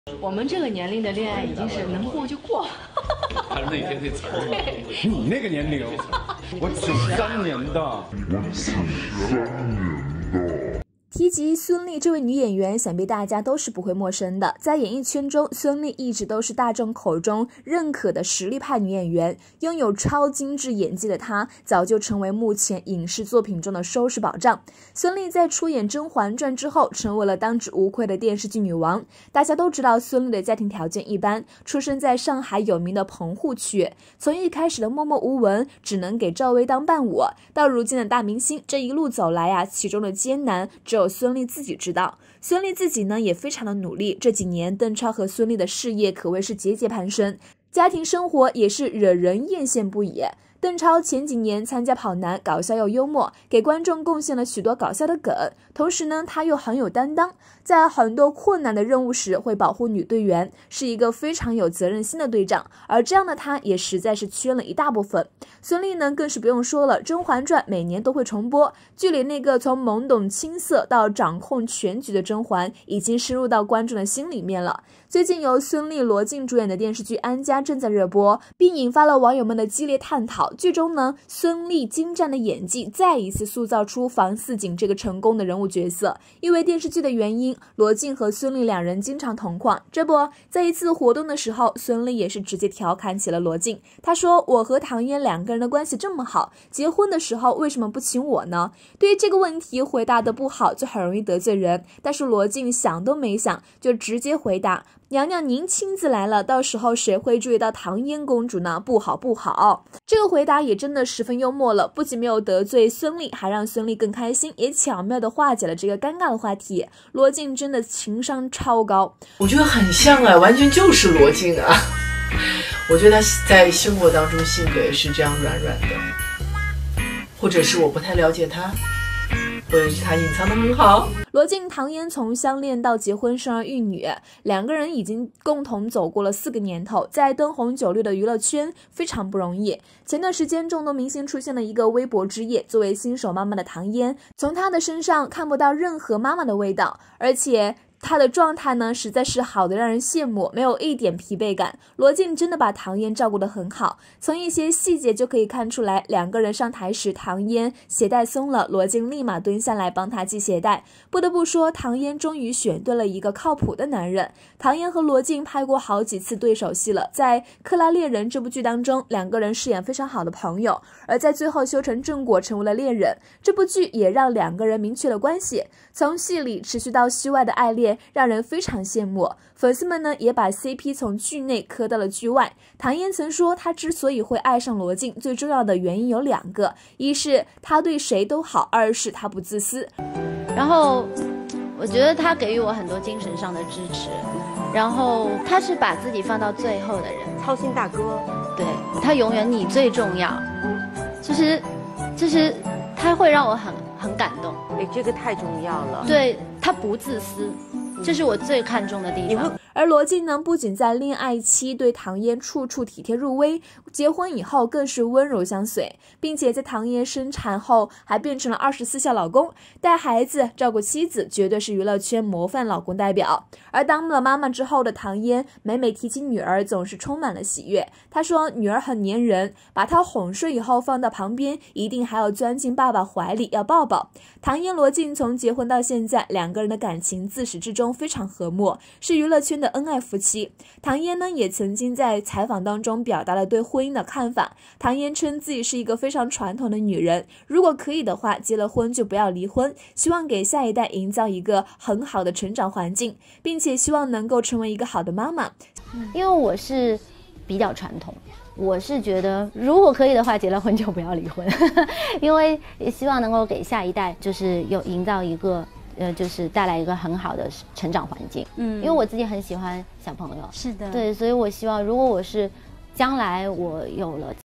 我们这个年龄的恋爱已经是能过就过。 还是那天那词儿。 你那个年龄，我93年的。 提及孙俪这位女演员，想必大家都是不会陌生的。在演艺圈中，孙俪一直都是大众口中认可的实力派女演员，拥有超精致演技的她，早就成为目前影视作品中的收视保障。孙俪在出演《甄嬛传》之后，成为了当之无愧的电视剧女王。大家都知道，孙俪的家庭条件一般，出生在上海有名的棚户区，从一开始的默默无闻，只能给赵薇当伴舞，到如今的大明星，这一路走来啊，其中的艰难只有孙俪自己知道。孙俪自己呢也非常的努力，这几年邓超和孙俪的事业可谓是节节攀升，家庭生活也是惹人艳羡不已。邓超前几年参加跑男，搞笑又幽默，给观众贡献了许多搞笑的梗。同时呢，他又很有担当，在很多困难的任务时会保护女队员，是一个非常有责任心的队长。而这样的他也实在是缺了一大部分。孙俪呢更是不用说了，《甄嬛传》每年都会重播，剧里那个从懵懂青涩到掌控全局的甄嬛，已经深入到观众的心里面了。最近由孙俪、罗晋主演的电视剧《安家》正在热播，并引发了网友们的激烈探讨。剧中呢，孙俪精湛的演技再一次塑造出房似锦这个成功的人物角色。因为电视剧的原因，罗晋和孙俪两人经常同框。这不，在一次活动的时候，孙俪也是直接调侃起了罗晋。他说：“我和唐嫣两个人的关系这么好，结婚的时候为什么不请我呢？”对于这个问题回答的不好，就很容易得罪人。但是罗晋想都没想，就直接回答：“娘娘您亲自来了，到时候谁会注意到唐嫣公主呢？不好不好。”这个回答也真的十分幽默了，不仅没有得罪孙俪，还让孙俪更开心，也巧妙的化解了这个尴尬的话题。罗晋真的情商超高， 我觉得很像啊，完全就是罗晋啊。我觉得他在生活当中性格也是这样软软的，或者是我不太了解他，或者是他隐藏得很好。 罗晋、唐嫣从相恋到结婚生儿育女，两个人已经共同走过了4个年头，在灯红酒绿的娱乐圈非常不容易。前段时间众多明星出现了一个微博之夜，作为新手妈妈的唐嫣，从她的身上看不到任何妈妈的味道，而且她的状态呢，实在是好的让人羡慕，没有一点疲惫感。罗晋真的把唐嫣照顾得很好，从一些细节就可以看出来，两个人上台时，唐嫣鞋带松了，罗晋立马蹲下来帮她系鞋带。不得不说，唐嫣终于选对了一个靠谱的男人。唐嫣和罗晋拍过好几次对手戏了，在《克拉恋人》这部剧当中，两个人饰演非常好的朋友，而在最后修成正果，成为了恋人。这部剧也让两个人明确了关系，从戏里持续到戏外的爱恋，让人非常羡慕。粉丝们呢也把 CP 从剧内磕到了剧外。唐嫣曾说，她之所以会爱上罗晋，最重要的原因有2个，一是他对谁都好，二是他不自私。 然后我觉得他给予我很多精神上的支持，然后他是把自己放到最后的人， 操心大哥， 对，他永远你最重要，就是他会让我很感动。 哎，这个太重要了。 对，他不自私，这是我最看重的地方。 而罗晋呢，不仅在恋爱期对唐嫣处处体贴入微，结婚以后更是温柔相随，并且在唐嫣生产后还变成了24孝老公，带孩子照顾妻子，绝对是娱乐圈模范老公代表。而当了妈妈之后的唐嫣，每提起女儿总是充满了喜悦。她说女儿很粘人，把她哄睡以后放到旁边，一定还要钻进爸爸怀里要抱抱。唐嫣、罗晋从结婚到现在，两个人的感情自始至终非常和睦，是娱乐圈的恩爱夫妻。唐嫣呢也曾经在采访当中表达了对婚姻的看法。唐嫣称自己是一个非常传统的女人，如果可以的话，结了婚就不要离婚，希望给下一代营造一个很好的成长环境，并且希望能够成为一个好的妈妈。 因为我是比较传统，我是觉得如果可以的话，结了婚就不要离婚因为也希望能够给下一代就是有营造一个就是带来一个很好的成长环境。因为我自己很喜欢小朋友， 是的， 对，所以我希望如果我是将来我有了